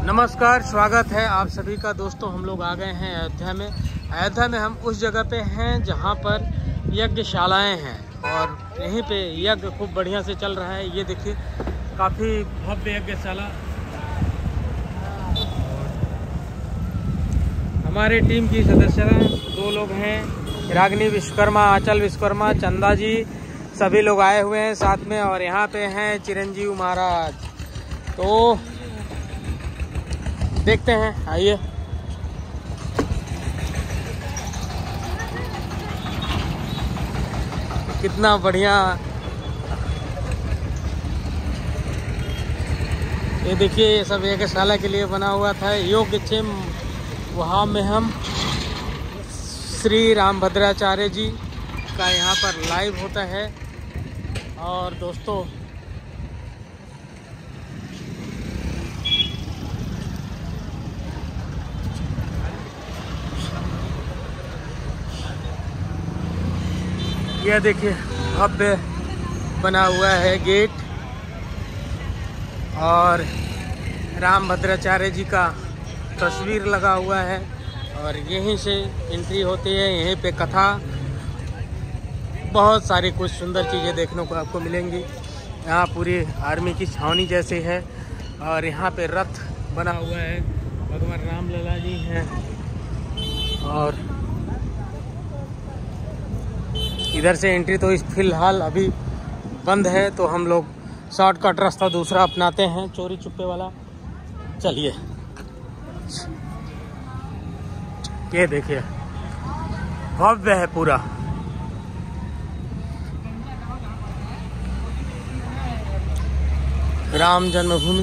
नमस्कार, स्वागत है आप सभी का। दोस्तों, हम लोग आ गए हैं अयोध्या में। अयोध्या में हम उस जगह पे हैं जहाँ पर यज्ञशालाएँ हैं और यहीं पे यज्ञ खूब बढ़िया से चल रहा है। ये देखिए, काफ़ी भव्य यज्ञशाला। हमारे टीम की सदस्य 2 लोग हैं, रागिनी विश्वकर्मा, आंचल विश्वकर्मा, चंदा जी, सभी लोग आए हुए हैं साथ में। और यहाँ पे हैं चिरंजीव महाराज। तो देखते हैं, आइए। कितना बढ़िया ये देखिए, ये सब यज्ञशाला के लिए बना हुआ था। योगक्षेम वहाँ में हम श्री रामभद्राचार्य जी का यहाँ पर लाइव होता है। और दोस्तों, यह देखिए, भव्य बना हुआ है गेट और रामभद्राचार्य जी का तस्वीर लगा हुआ है और यहीं से एंट्री होती है। यहीं पे कथा, बहुत सारी कुछ सुंदर चीज़ें देखने को आपको मिलेंगी। यहाँ पूरी आर्मी की छावनी जैसे है और यहाँ पे रथ बना हुआ है, भगवान रामलला जी हैं। और इधर से एंट्री तो इस फिलहाल अभी बंद है, तो हम लोग शॉर्टकट रास्ता दूसरा अपनाते हैं, चोरी छुपे वाला। चलिए, ये देखिए, भव्य है पूरा। राम जन्मभूमि।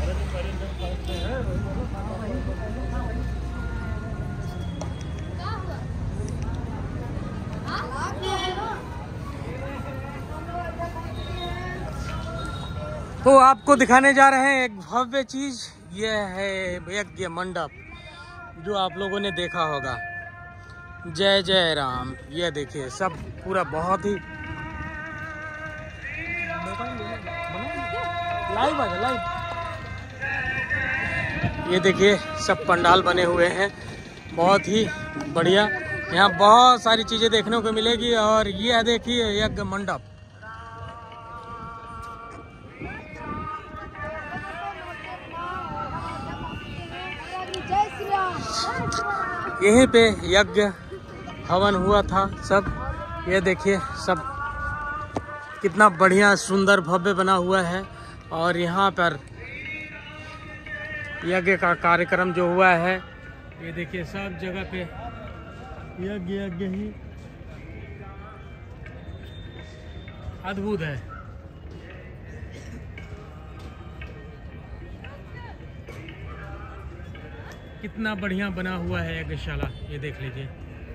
तो आपको दिखाने जा रहे हैं एक भव्य चीज। यह है यज्ञ मंडप, जो आप लोगों ने देखा होगा। जय जय राम। ये देखिए, सब पूरा बहुत ही लाइव। ये देखिए, सब पंडाल बने हुए हैं, बहुत ही बढ़िया। यहाँ बहुत सारी चीजें देखने को मिलेगी। और ये देखिए यज्ञ मंडप। यहीं पे यज्ञ हवन हुआ था सब। ये देखिए, सब कितना बढ़िया सुंदर भव्य बना हुआ है। और यहाँ पर यज्ञ का कार्यक्रम जो हुआ है, ये देखिए, सब जगह पे यज्ञ ही अद्भुत है। कितना बढ़िया बना हुआ है यज्ञशाला, ये देख लीजिए।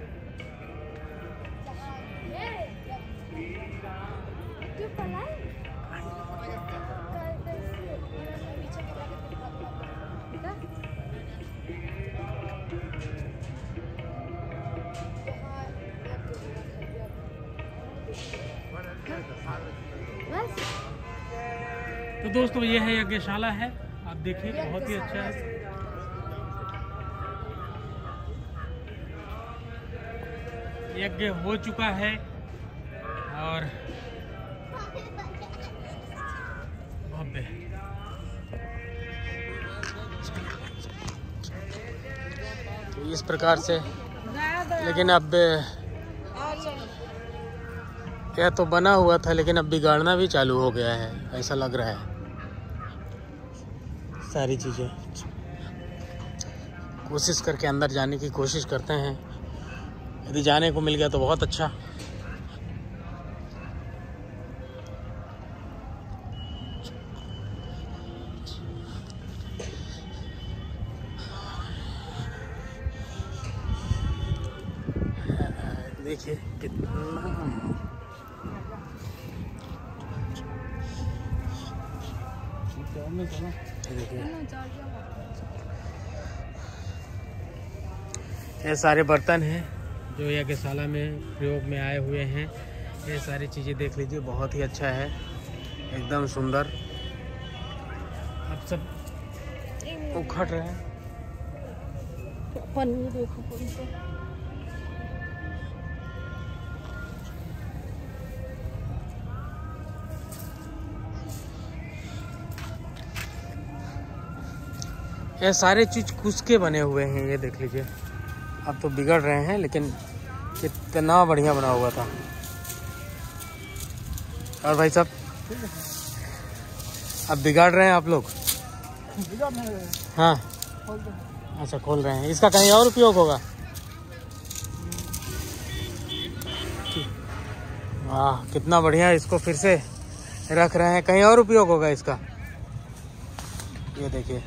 तो दोस्तों, ये है यज्ञशाला है, आप देखिए, बहुत ही अच्छा है। यज्ञ हो चुका है और भव्य। तो इस प्रकार से, लेकिन अब यह तो बना हुआ था, लेकिन अब बिगाड़ना भी चालू हो गया है, ऐसा लग रहा है। सारी चीज़ें कोशिश करके अंदर जाने की कोशिश करते हैं। यदि जाने को मिल गया तो बहुत अच्छा। देखिए कितना ये सारे बर्तन हैं जो यज्ञशाला में प्रयोग में आए हुए हैं। ये सारी चीज़ें देख लीजिए, बहुत ही अच्छा है, एकदम सुंदर। आप सब उखड़ रहे हैं। पन्नी देखो ये सारे चीज कुछ के बने हुए हैं, ये देख लीजिए। अब तो बिगड़ रहे हैं, लेकिन कितना बढ़िया बना हुआ था। और भाई साहब अब बिगाड़ रहे हैं आप लोग? हाँ अच्छा, खोल रहे हैं। इसका कहीं और उपयोग होगा? वाह कितना बढ़िया, इसको फिर से रख रहे हैं, कहीं और उपयोग होगा इसका। ये देखिए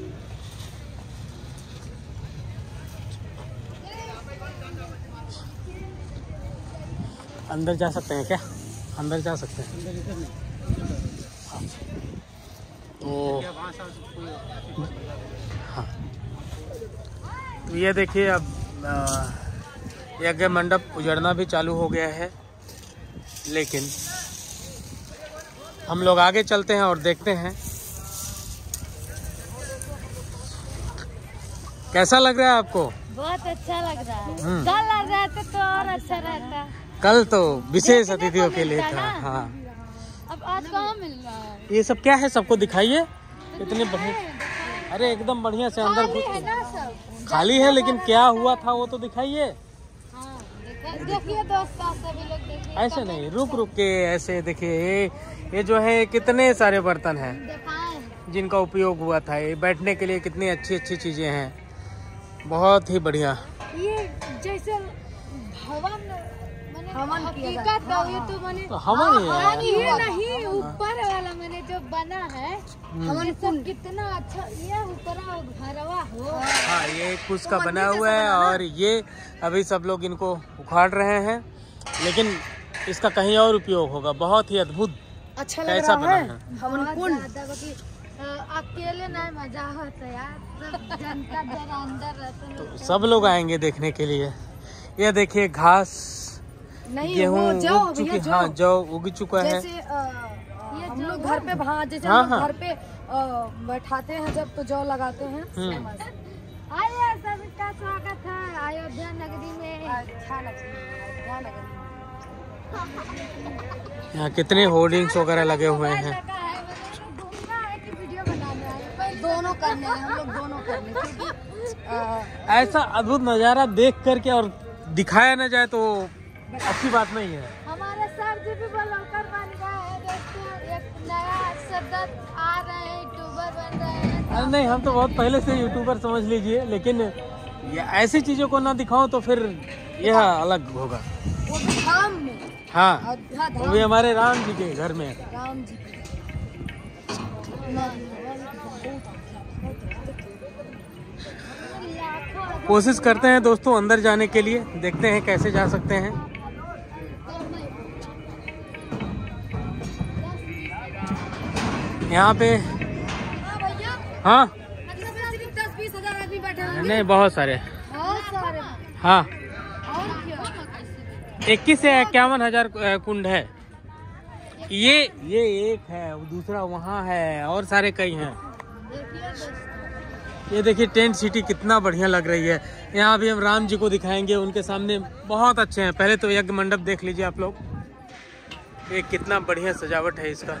अंदर जा सकते हैं क्या? अंदर जा सकते हैं तो हाँ। तो ये देखिए अब यज्ञ मंडप उजड़ना भी चालू हो गया है, लेकिन हम लोग आगे चलते हैं और देखते हैं कैसा लग रहा है आपको। बहुत अच्छा लग रहा है। कल रहता तो और अच्छा रहता। कल तो विशेष अतिथियों के लिए था। हाँ अब आज कहाँ मिल रहा है? ये सब क्या है, सबको दिखाइए। इतने बढ़िया, अरे एकदम बढ़िया से अंदर खाली है, लेकिन क्या हुआ था वो तो दिखाइए। देखिए दोस्त, सभी लोग देखिए। ऐसे नहीं, रुक रुक के ऐसे देखिए। ये जो है कितने सारे बर्तन हैं जिनका उपयोग हुआ था। ये बैठने के लिए कितनी अच्छी अच्छी चीजें हैं, बहुत ही बढ़िया। ये जैसे हवन हकीकत तो मैंने हवन ही है, ये नहीं ऊपर वाला मैंने जो बना है हवन सब कितना अच्छा। ये ऊपर घरवा हो। हाँ ये कुछ का बना हुआ है, और ये अभी सब लोग इनको उखाड़ रहे हैं, लेकिन इसका कहीं और उपयोग होगा। बहुत ही अद्भुत अच्छा कैसा बना है। हवन कुंड अकेले नहीं मजा होता यार, सब जनता जरा अंदर रहते तो सब लोग आएंगे देखने के लिए। ये देखिए घास, गेहूँ उग चुकी, हाँ जौ उग चुका है। हम लोग घर पे जैसे घर पे बैठाते हैं जब, तो जौ लगाते हैं। आइए सभी का स्वागत है अयोध्या नगरी में। यहाँ कितने होर्डिंग्स वगैरह लगे हुए हैं। दोनों करने हैं हम लोग, दोनों करने, क्योंकि ऐसा अद्भुत नज़ारा देख करके और दिखाया न जाए तो अच्छी बात नहीं है। हमारे सर जी भी ब्लॉगर बन गए हैं दोस्तों, एक नया सदस्य आ रहे हैं, यूट्यूबर बन रहे हैं। अरे नहीं, हम तो बहुत पहले से यूट्यूबर समझ लीजिए, लेकिन ये ऐसी चीजों को ना दिखाओ तो फिर यह अलग होगा। वो भी धाम में, हाँ वो भी हमारे राम जी के घर में। राम जी कोशिश करते हैं दोस्तों अंदर जाने के लिए, देखते हैं कैसे जा सकते हैं। यहाँ पे हाँ सिर्फ 10-20 हजार आदमी बैठे हैं। नहीं बहुत सारे हाँ, 21 से 51 हजार कुंड है। ये एक है, दूसरा वहाँ है, और सारे कई हैं। ये देखिए टेंट सिटी कितना बढ़िया लग रही है। यहाँ भी हम राम जी को दिखाएंगे, उनके सामने बहुत अच्छे हैं। पहले तो यज्ञ मंडप देख लीजिए आप लोग, ये कितना बढ़िया सजावट है इसका।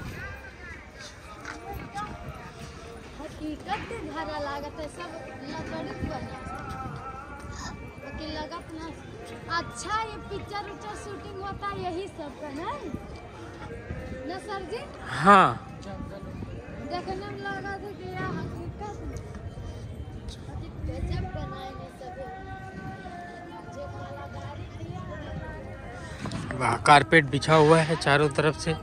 अच्छा ये पिक्चर शूटिंग होता है यही सब का है ना सर जी? हाँ देखने में लगा था कि यह हकीकत गजब बनाए सब। वाह, कारपेट बिछा हुआ है चारों तरफ से।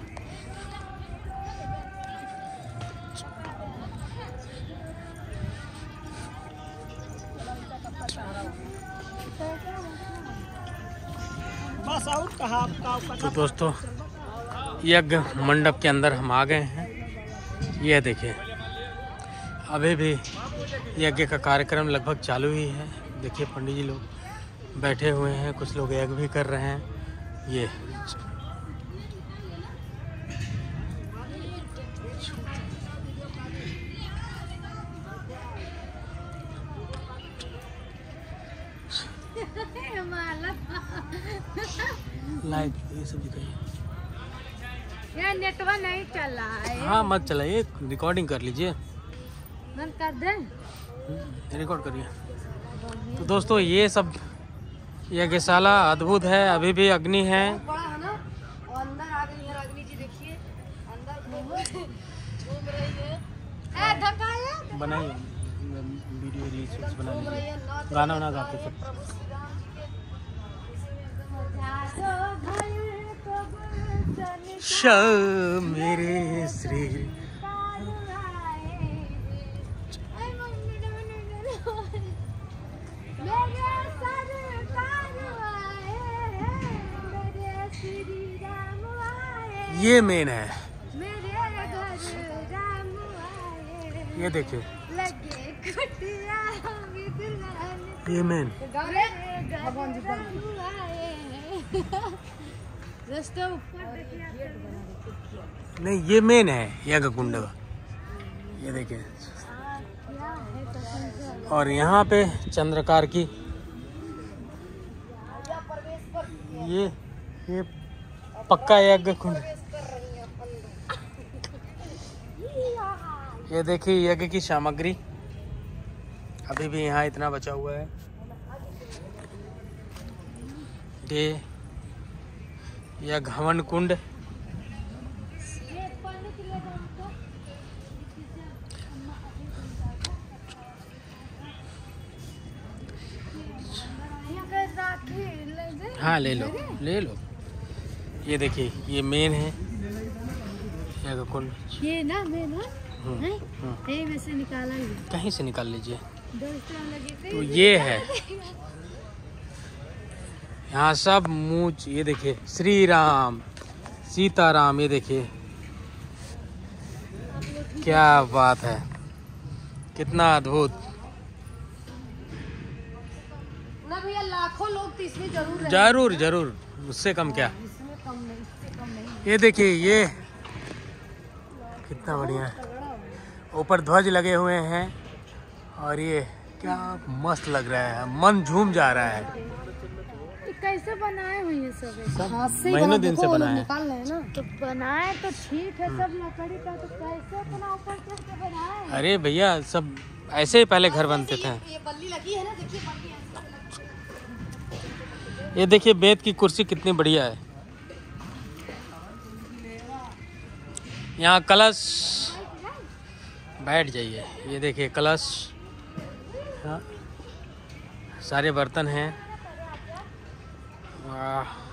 तो दोस्तों यज्ञ मंडप के अंदर हम आ गए हैं। यह देखिए अभी भी यज्ञ का कार्यक्रम लगभग चालू ही है। देखिए पंडित जी लोग बैठे हुए हैं, कुछ लोग यज्ञ भी कर रहे हैं। ये लाइव ये सब दिखाइए। यार नेटवर्क नहीं चल रहा है। हाँ मत चलाइए, रिकॉर्डिंग कर लीजिए। बंद कर दे, रिकॉर्ड करिए। तो दोस्तों ये सब यज्ञशाला अद्भुत है, अभी भी अग्नि है। बड़ा है ना, और अंदर आ गई है अग्नि जी, देखिए अंदर घूम रही है। ए धकाया बनाइए वीडियो रील्स बना लीजिए, गाना वाना गाते सब। मेरे श्री ये मेन है, ये देखिए ये मेन। नहीं ये मेन है यज्ञ कुंड का, ये देखिए। और यहाँ पे चंद्रकार की ये पक्का यज्ञ कुंड। ये देखिए यज्ञ की सामग्री अभी भी यहाँ इतना बचा हुआ है। ये यज्ञ हवन कुंड। हाँ ले लो ले लो। ये देखिए ये मेन है यज्ञ कुंड। ये ना मेन है, कहीं में से निकाला ही, कहीं से निकाल लीजिए। लगे तो ये है यहाँ सब मूछ। ये देखिए श्री राम सीताराम, ये देखिए क्या बात है, कितना अद्भुत। ना भैया लाखों लोग तो इसमें जरूर जरूर जरूर, उससे कम क्या। इसमें कम नहीं, इससे कम नहीं। ये देखिए ये कितना बढ़िया है, ऊपर ध्वज लगे हुए हैं और ये क्या मस्त लग रहा है, मन झूम जा रहा है। ये कैसे बनाए हुए हैं सब? हाथ से महीनों दिन से बनाए हैं। निकाल रहे हैं ना, तो बनाए तो ठीक है सब लकड़ी का, तो कैसे इतना ऊपर कैसे बनाए? अरे भैया सब ऐसे ही पहले घर बनते थे। ये बल्ली लगी है ना, देखिए बल्ली है। ये देखिए बेत की कुर्सी कितनी बढ़िया है। यहाँ कलश, बैठ जाइए। ये देखिए कलश, हाँ सारे बर्तन हैं। वाह